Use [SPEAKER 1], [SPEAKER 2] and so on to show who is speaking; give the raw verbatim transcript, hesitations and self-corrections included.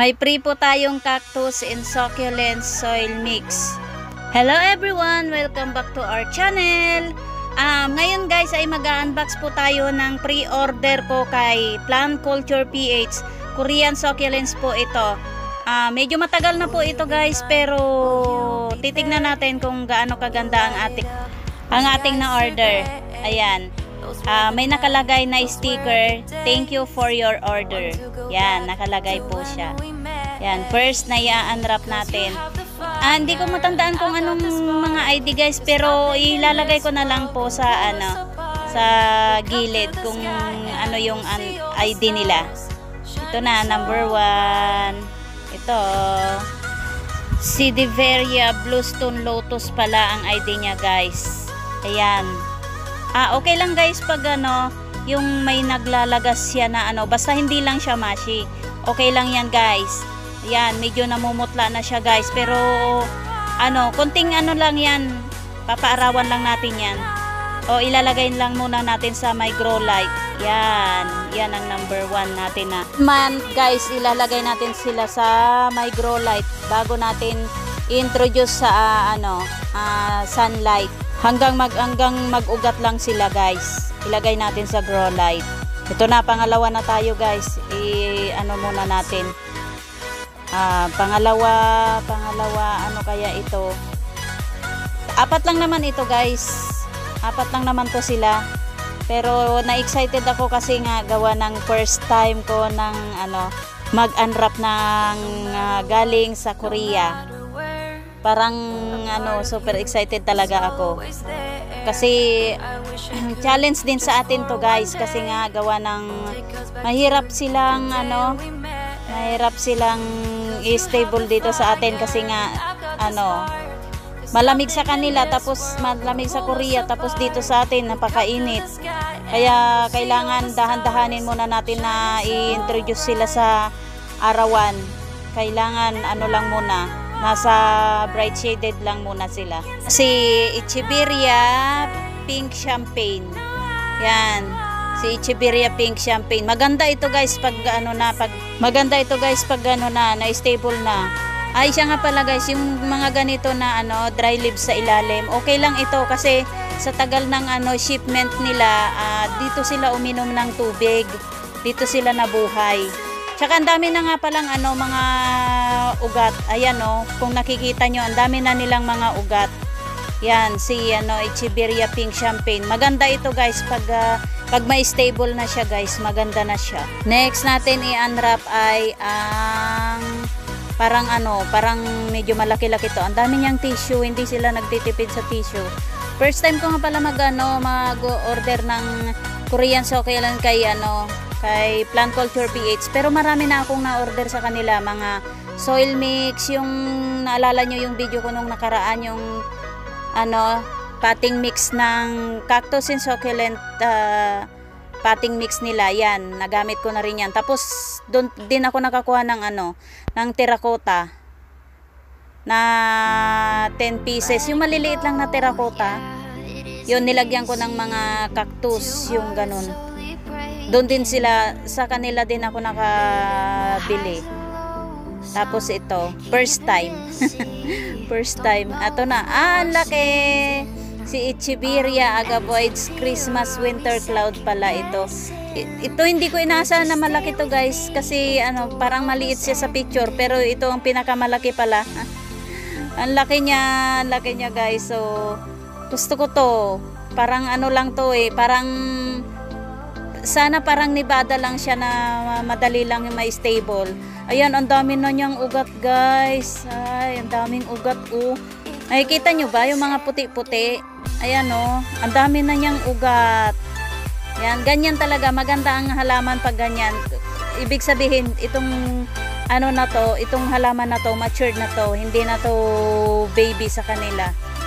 [SPEAKER 1] May free po tayong cactus and succulent soil mix. Hello everyone! Welcome back to our channel! Um, ngayon guys ay mag-unbox po tayo ng pre-order ko kay Plant Culture P H. Korean succulents po ito. Uh, medyo matagal na po ito guys, pero titignan natin kung gaano kaganda ang ating, ang ating na order. Ayan. Uh, may nakalagay na sticker, thank you for your order. Yan, nakalagay po siya. Yan, first na i-unwrap natin. Ah, hindi ko matandaan kung anong mga I D guys, pero ilalagay ko na lang po sa ano, sa gilid kung ano yung I D nila. Ito na, number one. Ito, Sidiveria Bluestone Lotus pala ang I D niya guys. Ayan. Ah, okay lang guys pag ano, yung may naglalagas siya na ano, basta hindi lang siya mashi. Okay lang yan guys. Ayan, medyo namumutla na siya guys, pero ano, konting ano lang yan, papaarawan lang natin yan. O ilalagay lang muna natin sa my grow light. Yan, yan ang number one natin na. Man guys, ilalagay natin sila sa my grow light bago natin introduce sa uh, ano, uh, sunlight. Hanggang mag hanggang mag-ugat lang sila guys. Ilagay natin sa grow light. Ito na, pangalawa na tayo guys. I ano muna natin. Ah, pangalawa, pangalawa ano kaya ito? Apat lang naman ito guys. Apat lang naman to sila. Pero na-excited ako kasi nga gawa ng first time ko ng ano, mag-unwrap ng uh, galing sa Korea. Parang ano, super excited talaga ako. Kasi challenge din sa atin to guys, kasi nga gawa ng mahirap silang ano, mahirap silang i-stable dito sa atin kasi nga ano, malamig sa kanila tapos malamig sa Korea, tapos dito sa atin napakainit. Kaya kailangan dahan-dahanin muna natin na i-introduce sila sa arawan. Kailangan ano lang muna, nasa bright shaded lang muna sila. Si Echeveria Pink Champagne. Yan. Si Echeveria Pink Champagne. Maganda ito guys pag ano na, pag maganda ito guys pag ano na, na stable na. Ay siya nga pala guys, yung mga ganito na ano, dry leaves sa ilalim. Okay lang ito kasi sa tagal ng ano shipment nila, uh, dito sila uminom ng tubig. Dito sila nabuhay. Tsaka ang dami na nga palang ano, mga ugat. Ayan o, oh, kung nakikita nyo, ang dami na nilang mga ugat. Yan, si ano, Echeveria Pink Champagne. Maganda ito guys, pag, uh, pag may stable na siya guys, maganda na siya. Next natin i-unwrap ay ang parang ano, parang medyo malaki-laki to. Ang dami niyang tissue, hindi sila nagtitipid sa tissue. First time ko nga pala mag, ano, mag-order ng Korean succulent kay ano, kay Plant Culture P H, pero marami na akong na-order sa kanila, mga soil mix, yung naalala nyo yung video ko nung nakaraan, yung ano, potting mix ng cactus and succulent uh, potting mix nila, yan, nagamit ko na rin yan. Tapos doon din ako nakakuha ng ano, ng terracotta na ten pieces, yung maliliit lang na terracotta, yun nilagyan ko ng mga cactus, yung ganun. Doon din sila, sa kanila din ako nakabili. Tapos ito, first time. First time. Ato na, ah, ang laki. Si Echeveria Agaboids Christmas Winter Cloud pala ito. Ito hindi ko inaasahan na malaki to guys, kasi ano, parang maliit siya sa picture, pero ito ang pinakamalaki pala. Ang laki niya, ang laki niya guys. So, gusto ko to. Parang ano lang to eh, parang sana parang Nevada lang siya na madali lang yung may stable. Ayan, ang dami na niyang ugat guys. Ay, ang daming ugat oh. Nakikita nyo ba yung mga puti-puti? Ayan oh, ang dami na niyang ugat. Ayan, ganyan talaga. Maganda ang halaman pag ganyan. Ibig sabihin, itong ano na to, itong halaman na to, matured na to. Hindi na to baby sa kanila.